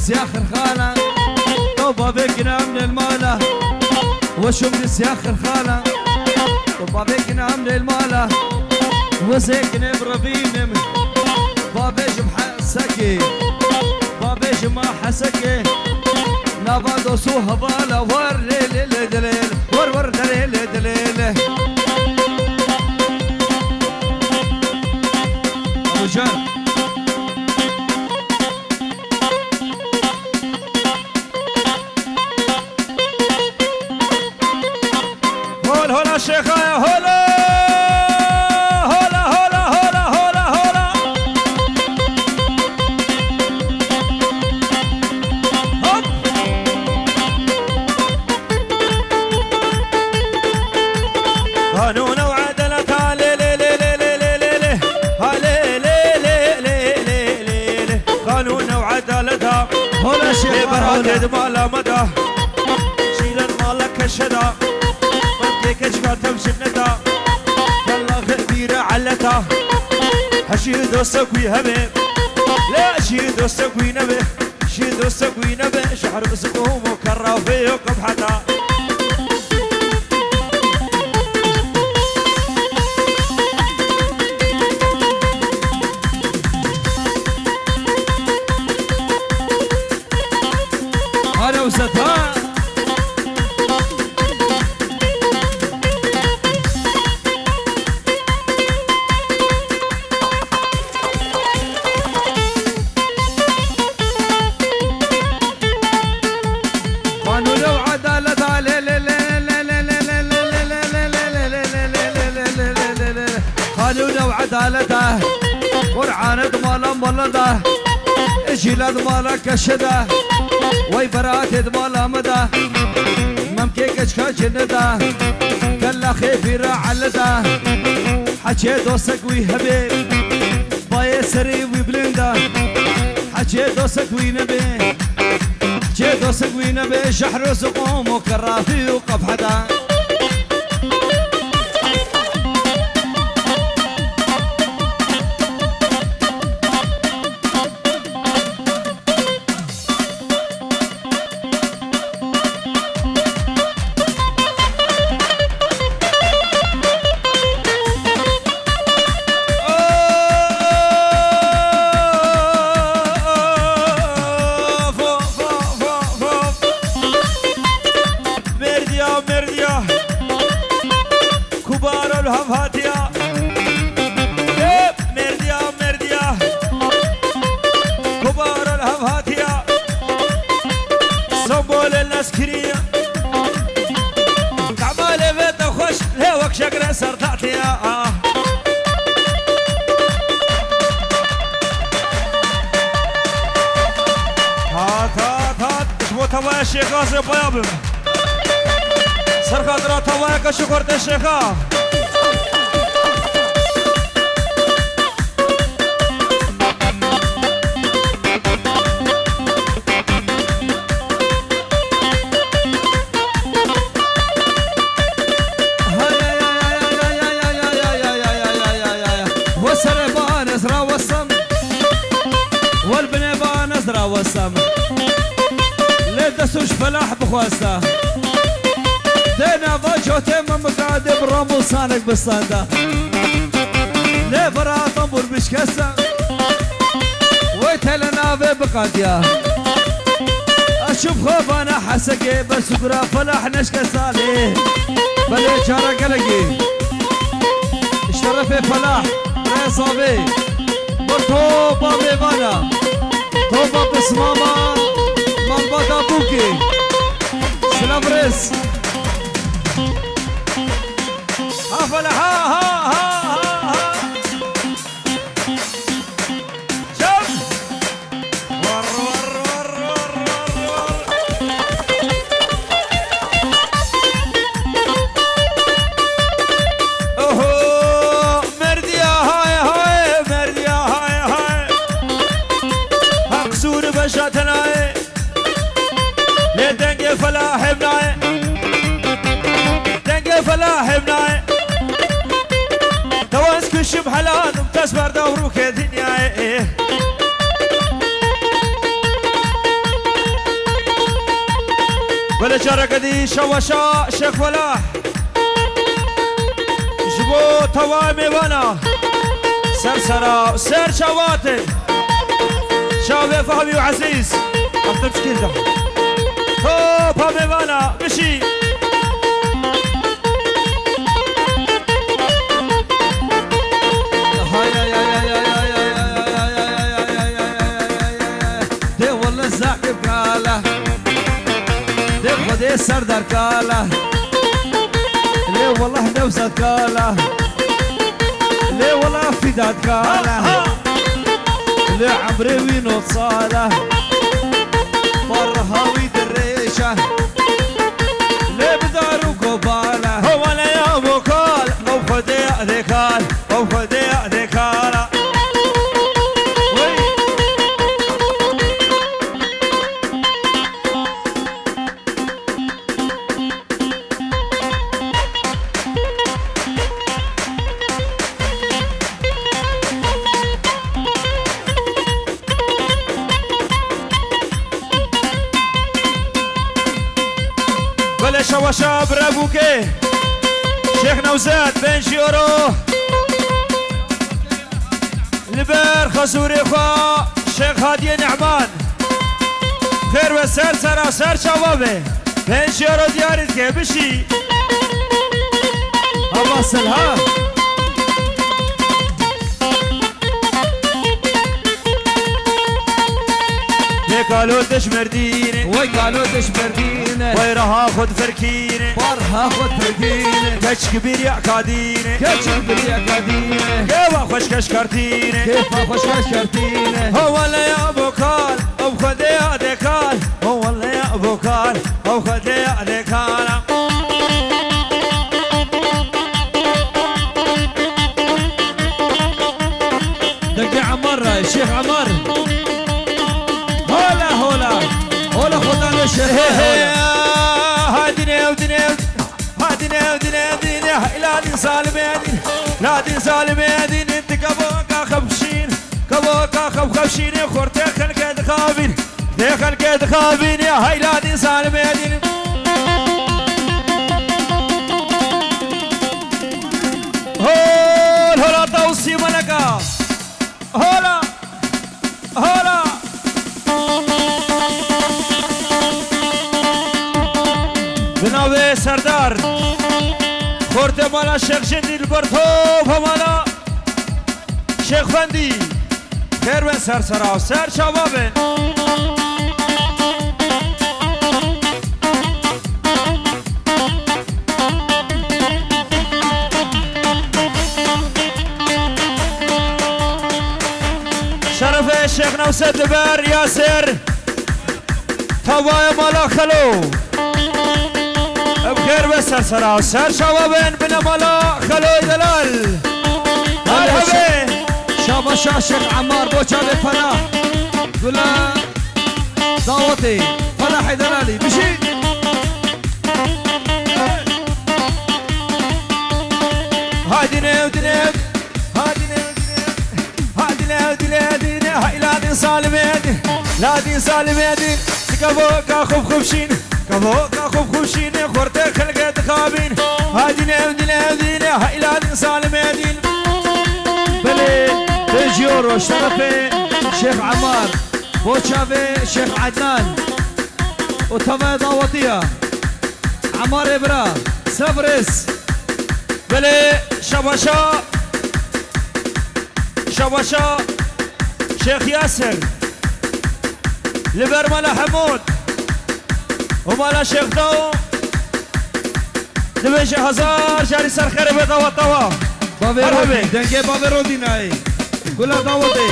سياخر خالة طوبة بقنا من المالة وشوف سياخر خالة طوبة بقنا من المالة وزيكنا بربيم بابيج محسكي بابيج ما حسكي نافادو سوها بالا ور ليل دليل ور دليل دليل أبو جان هولا شيخة يا هولا قانون وعدالتها لي لي لي لي لي لي لي لي لي لي لي لي قانون وعدالتها هلا شيء برهد مالا مدى شيل مالك الشدا منكيك اشفى تمشي الندى يلا غبيرة علتها حشيد وسقوي هبي لا شيد وسقوي نبي شيد وسقوي نبي شحر بسقوم وكرا فيه وقبحتها أنا وستها قانون وعدالتها لي لي لي لي لي لي لي لي قانون وعدالتها قرعان ضمالا مولده اجيل ضمالا كشده وي برات ضمالا مدى ممكن اشكا جنده كلا خيفي علده حكي دوسك ويهبي باي سري وبلنده حكي دوسك وينبي حكي دوسك وينبي شحر سقوم وكرافي وقبحده شقرة سرطعتي يا هات اشبو توايا الشيخة زي بيابم سرخة درا توايا كشكرت الشيخة والسم لا تسوش فلاح بخواسته دينا فاجوتي من مقعد برامو صانك بالصندة لا فرا طنبور بشكسة ويتلنا في بقادية اشوف خوف انا حسقي بس قرا فلاح نشكسة ليه بلي شارع قلقي اشترفي فلاح ريصابي برطوبة ميوانا توبا بس ماما مالباتا بوكي سلام ريس هافلا ها شوف ور اوهو مرديا هاي مرديا هاي هقصور بشاتناي لدنجي فلاح بناي دنجي فلاح بناي تواسك الشب حلال متسبر دوروك دنياي جرق دي شوشا شيخ فلاح جبو توامي وانا سرسرا سر شواتن شاوي فهمي وعزيز أخذ مشكلة ده هو فهمي وانا مشي دي سردار كاله ليه والله نوزة كاله ليه والله فداد كاله ليه عمري وينو صاله مرهاوي دريشه ليه بدارو قباله هو لا يا ابو كال او خدي ذكال او خدي ذكال شوشاب رابوكي شيخ نوزاد بن يورو لبر خزوري خوا شيخ هادي نعمان خير وسر سرا سر شبابه بن يورو ديارت كي بشي أواصل ها قالوا تشمرديني وقالوا تشمرديني ويرها خد فركيني ورها خد فركيني كش كبير يا كاديني كش كبير يا كاديني كيف خوش كشكرتيني كيف خوش كشكرتيني هو ولا يا ابو كال او خد يا دكال هو ولا يا ابو كال او خد يا دكال دق عمر الشيخ عمر هولا خدنا الشيخ هاديني وديني هاديني وديني وديني لا دين سالمين لا دين سالمين انت كبوكا خبشين كبوكا خبشين خورتي خلك دخابين خلك دخابين يا هاي لا دين سالمين هولا توصي ملكا هولا هولا جناب سردار خورت مالا شیخ جندیل برتوب مالا شیخ فندی خیر بن سر سراو سر شبابن شرف شیخ نوسد بر یاسر تبای مالا خلو بخير بسر سراو سر شبابين بنا مالا خلو دلال مرحبا شابا شاشق عمار بوشا بفلاح قولا دعوتي فلاحي دلالي بشي هاديني وديني هاديني هاديني وديني هاديني هاي لا دين سالمين لا دين سالمين تكبوكا خبشين كبوكا خبشين خورتي خلقة دخابين هاديني وديني وديني هاي لا دين سالمين بلي بيجيورو شرفي شيخ عمار بوشافي شيخ عدنان وتما دعوتية عمار إبرا سفرس بلي شباشا شباشا شيخ ياسر لبر مالا حمود ومالا شيخ دو نبيش هزار جاري سر خير بيضا وطوا بابي رودي دنجي بابي رودي ناي كلها دعوتي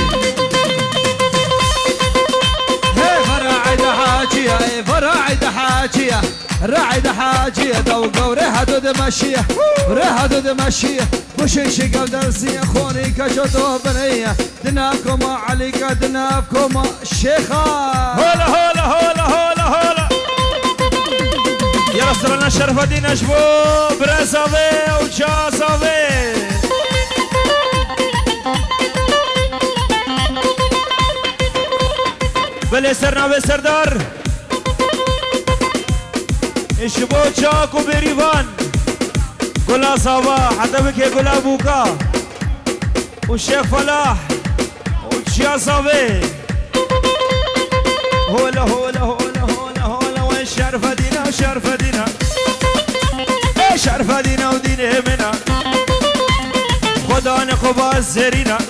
فراعد حاجية فراعد حاجية راعد حاجية دوقة وريحة دود ماشية وريحة دود ماشية بوشيشي قبل زي خوني كجدو بنية دناكم عليك دناكم الشيخة هولا هولا هولا هولا هولا يا رسول الله شرف دين اشبو برزاوي وجازاوي بلي سرنا بسردار تشبو تشاكو بريفان قلا صباح حتى بك قلا بوكا والشيخ فلاح وتشيا صبي هولا هولا هولا هولا هولا وين شرفة دينا وشرفة دينا ايه شرفة دينا ودين منا خداني قبا الزرينا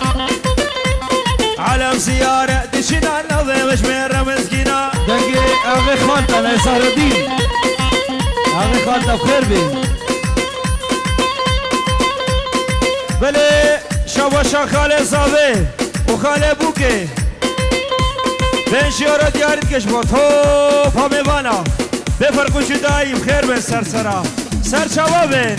علم سيارة دشنا النظيم شميرة مسكينة دنگي اغي خالتا لا يسهر الدين اغي خالتا بخير بي بلي شواشا خالي صافي وخالي بوكي بين شيورة ديارت كشبوت هوب همي بانا بفرقو جداي بخير بين سرسرا سر شوابين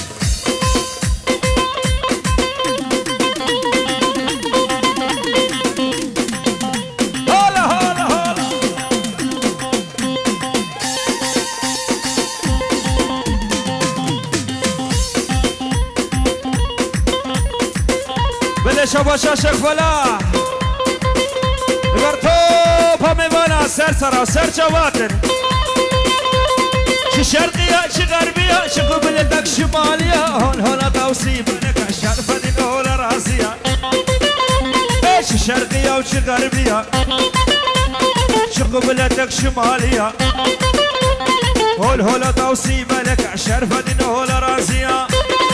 شباشا شيخ فلاح برتوب همي بانا سرسرا سر شواتن شي شرقية شي غربية شي قبلتك شمالية هون هون توصيب لك الشرفة دي هون راسية شي شرقية وشي غربية شي قبلتك شمالية هون هون توصيب لك الشرفة دي هون راسية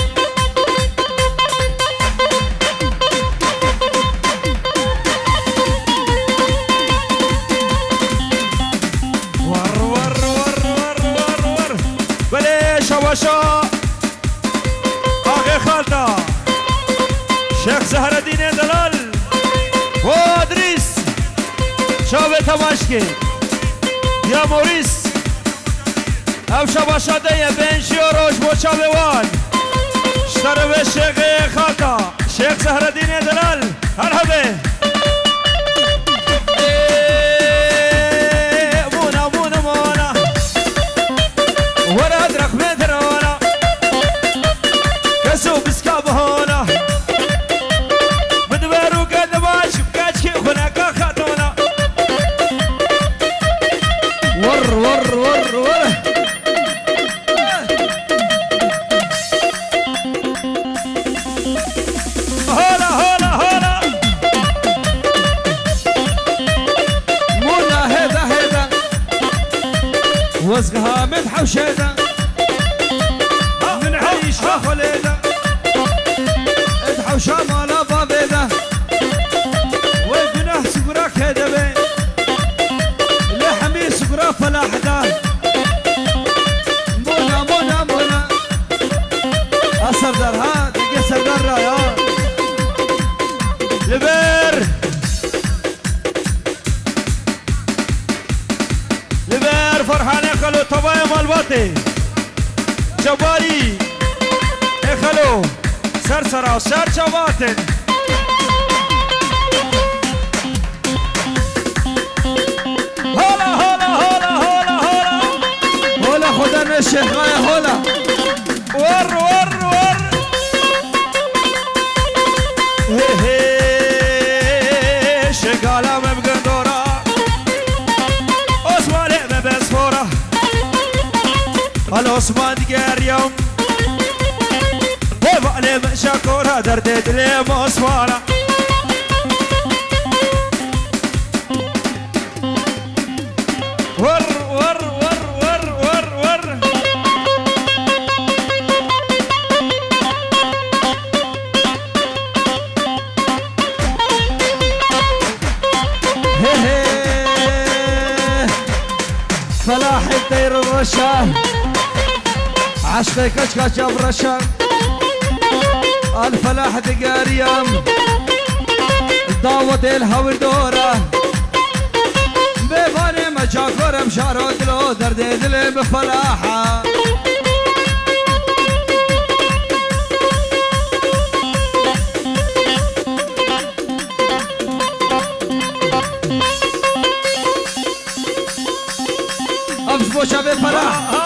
شواشا اغي خالتا شيخ زهر الدين دلال وادريس شابه تماشكي يا موريس او شواشا ديه بين شيوروش بو شابه وان اشتروا الشيخ خالتا شيخ زهر الدين دلال مرحبا مونا مونا مونا ورا ادرك مدرونا كسو بسكاب هونا بدبرو قد باش بكاتشي هناك خاتونا ور ور ور ور هولا هولا هولا مونا هيدا هيدا وزقها مدحة وشيدا من عيش خليدا ادحة وشامالة بابيدا وجناح سقرا كدبي لحمي سقرا فلاحدا مونا مونا مونا السردار ها تلقى سردار رايا لبير لبير فرحان اخلو طبايا مالباتي جباري اخلو سرسرا سر شواتن هولا هولا هولا هولا هولا هولا خدنا الشيخ غاية هولا ور ور ور هي هي شغالة مبقندورة عثمان بسفورة العثمان دقار يوم وبعلي من شكورة دردت لي مصفارة ور ور ور ور ور ور فلاح الطير الرشا عشقي كشكش برشا الفلاح دقاريام دعوة الهوى دورة بفاني مجاكور مشارو دلو درد دلي بفلاحة أمس بوشا بفلاح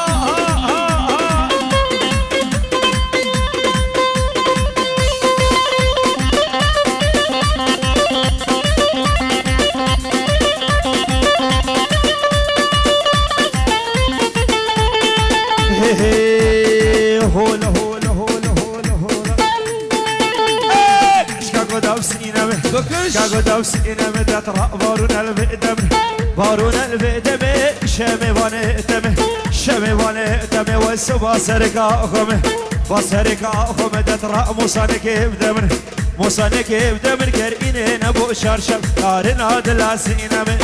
كاغودا وسينامه كاغودا وسينامه ترى بارون البئدم بارون البئدم شامي وانتمه شامي وانتمه والسبا سرقاهم بسرقاهم ترى موسانك بدمن موسانك بدمن كرينه نبو شرشم دارنا دلا سينامه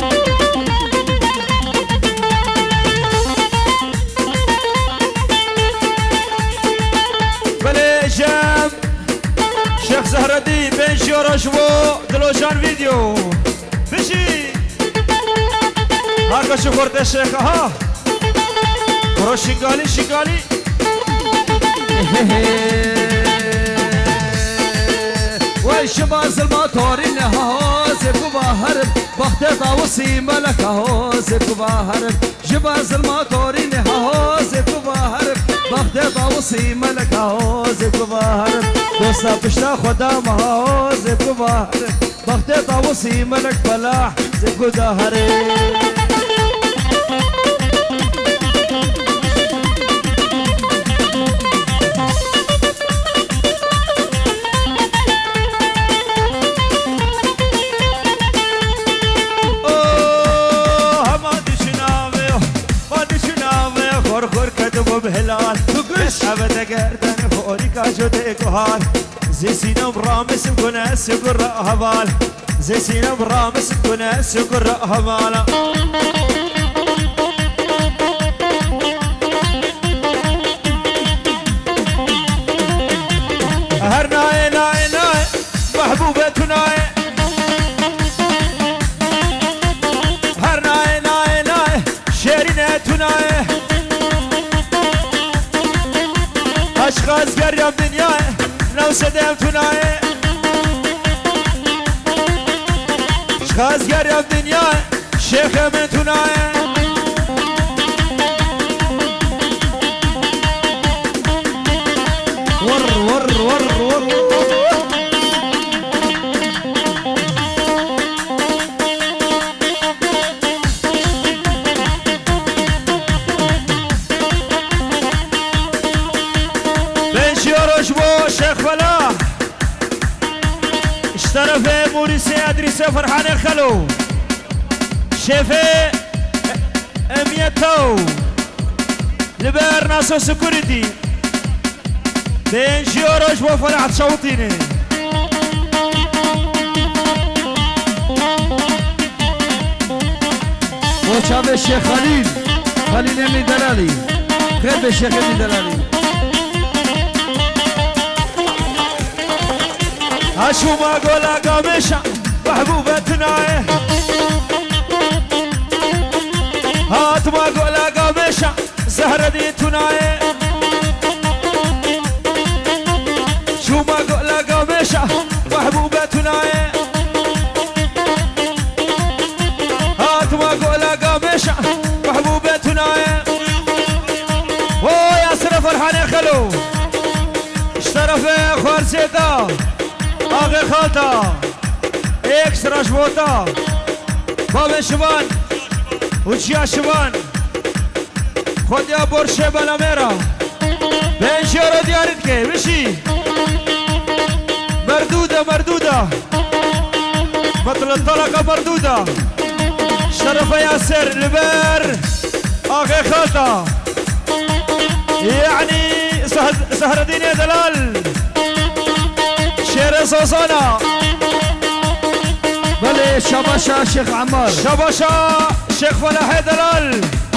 بليشم شيخ زهر الدين بن شورش و دلوشان فيديو بشي هاكا شكرت الشيخ ها برو شنقالي شنقالي والشباز المطورين هازب وباهرب بخت طاوسي ملك هازب وباهرب شباز المطورين هازب وباهرب بخت طاوسي ملك هازب وباهرب دوستا بشتا خدام هازب وباهرب بخت طاوسي ملك فلاح زب وداهرب بهلال أبدا قردن فوريكا جودك وهال زي سينا برامس كنا سكر هبال زي سينا برامس كنا سكر هبال هرناي ناي ناي محبوبتنا هرناي ناي ناي شيرينتنا اشخاص قريب دنيا لو سدم تناي اشخاص قريب دنيا شيخ من تناي ور ور ور ور شيخ فلاح اشترف موريسي ادريس فرحان الخلو شيفي اميتو لبر ناسو سكوريتي بين شيوروش وفرح صوتيني وشاب الشيخ خليل خليل امي دلالي خير بالشيخ امي دلالي اشو ما قولا قامشة محبوبتنا هات ما قولا قامشة زهرة ديتنا شو ما قولا قامشة محبوبتنا هات ما قولا قامشة محبوبتنا اوه يا سر فرحان خلو اشترف خورسيتا آقای خالتا اکسترا شبوتا باب شبان وچیا شبان خودیا برشه بلا میرا بینشی رو دیارید که بشی مردوده مردوده مطلب طلقه مردوده شرف یاسر لبر آقای خالتا يعني زهر الدين دلال شير صوصانا بلي شباشا شيخ عمار شباشا شيخ فلاح دلال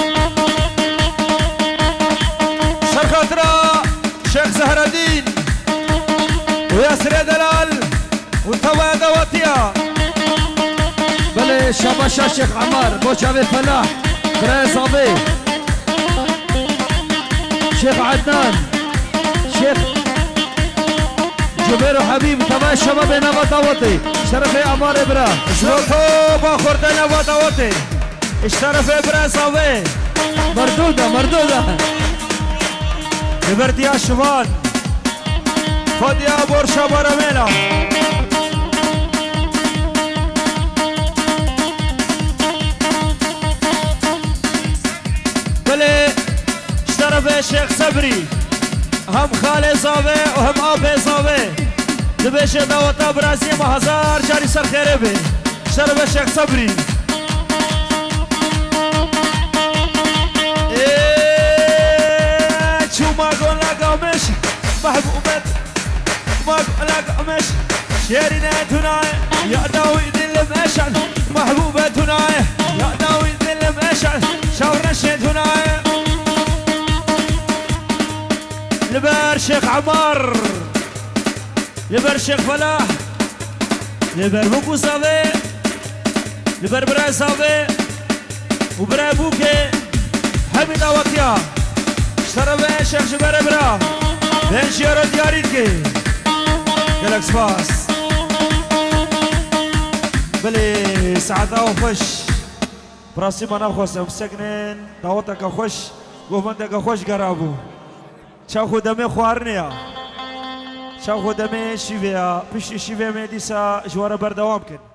سرخطرة شيخ زهر الدين وياسر دلال وتوا دواتيا بلي شباشا شيخ عمار بوشافي فلاح براي صابي شيخ عدنان شيخ جبير وحبيب تبع الشباب نباتاوتي اشترف عمار ابرا شروطو باخورت نباتاوتي اشترف ابرا صابي مردودة مردودة لبرديا شوان خديا بورشا براميلا بلي اشترف الشيخ صبري هم خالي صابي وهم ابي صابي دبیش دعوتا برازی ما هزار جاری سر خیره بی شرب شیخ صبری شو ما قول لقامش محبوبت ما قول لقامش شيرنا تناي يا داوي ذل مشعل محبوبة تناي يا داوي ذل مشعل شاور الشي تناي لبر شيخ عمر لبر شيخ فلاح لبر بوكو صافي لبر برا صافي وبرا بوكي حمد وقتيا اشترى شيخ جبر برا بين شيرو دياريتكي جالكس باس بلي سعادة وخش براسي ما نخوص مسكنين دعوتك خوش قومتك خوش قرابو شاو خدمي خوارنيا شاو خدمي شيفيا بشي شيفيا ميديسا جوار بردوام كن